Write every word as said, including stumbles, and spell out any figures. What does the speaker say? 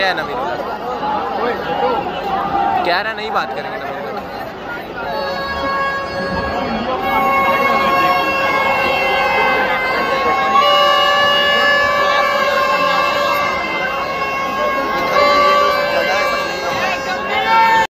है नवीन? कह रहा नहीं बात करेंगे नवीन।